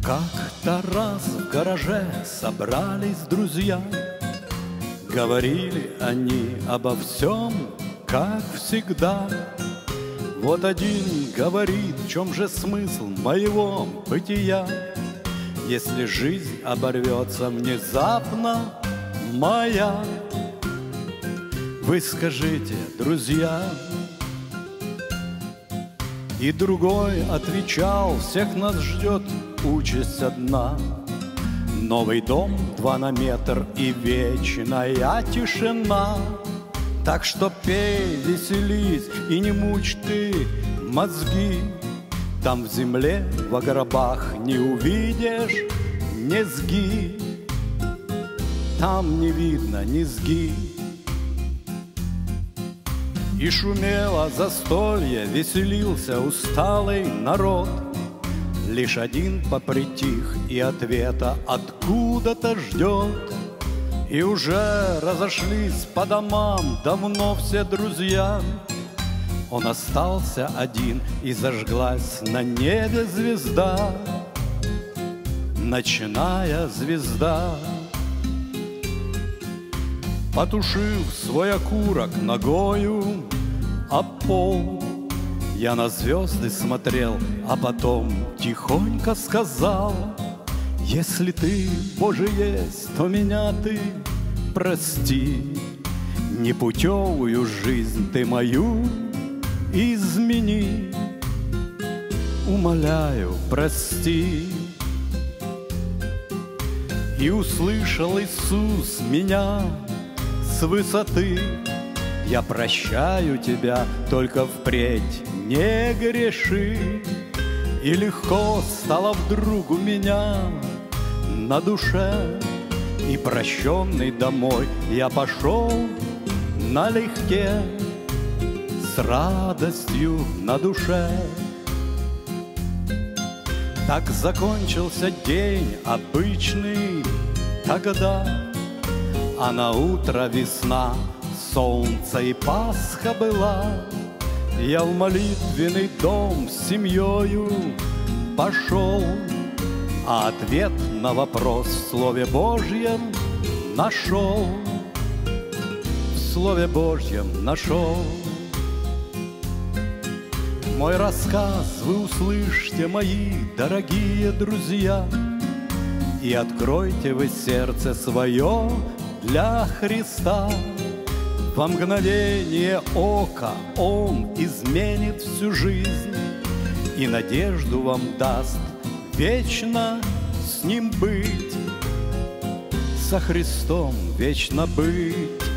Как-то раз в гараже собрались друзья. Говорили они обо всем, как всегда. Вот один говорит, в чем же смысл моего бытия, если жизнь оборвется внезапно моя. Вы скажите, друзья. И другой отвечал, всех нас ждет участь одна. Новый дом 2 на метр и вечная тишина. Так что пей, веселись и не мучь ты мозги. Там в земле, во гробах не увидишь низги. Там не видно низги. И шумело застолье, веселился усталый народ. Лишь один попритих и ответа откуда-то ждет. И уже разошлись по домам давно все друзья. Он остался один, и зажглась на небе звезда, ночная звезда. Потушив свой окурок ногою об пол, я на звезды смотрел, а потом тихонько сказал: если ты, Боже, есть, то меня ты прости. Непутевую жизнь ты мою измени. Умоляю, прости. И услышал Иисус меня с высоты: я прощаю тебя, только впредь не греши. И легко стало вдруг у меня на душе, и прощенный домой я пошел налегке, с радостью на душе. Так закончился день обычный тогда, а на утро весна, солнце и Пасха была. Я в молитвенный дом с семьёю пошел, а ответ на вопрос в Слове Божьем нашел. В Слове Божьем нашел. Мой рассказ вы услышьте, мои дорогие друзья, и откройте вы сердце свое для Христа. Во мгновение ока Он изменит всю жизнь и надежду вам даст вечно с Ним быть, со Христом вечно быть.